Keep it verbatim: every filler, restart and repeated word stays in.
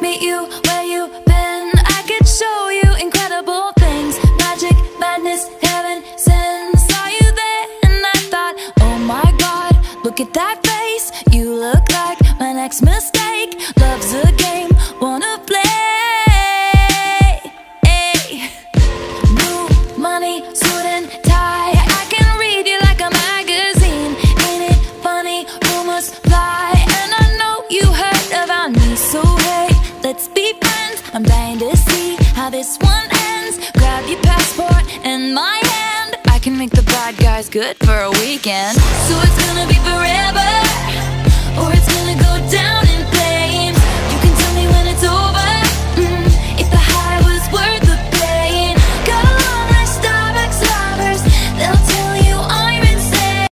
meet you where you been. I could show you incredible things, magic, madness, heaven, sin. Saw you there and I thought, oh my God, look at that face. You look like my next mistake. Love's a game, wanna play. Hey. New money, suit and tie. I can read you like a magazine. Ain't it funny? Rumors fly, and I know you heard about me. So hey, let's be friends. I'm dying to see how this one ends. Grab your passport and my hand. I can make the bad guys good for a weekend. So it's gonna be forever, or it's gonna go down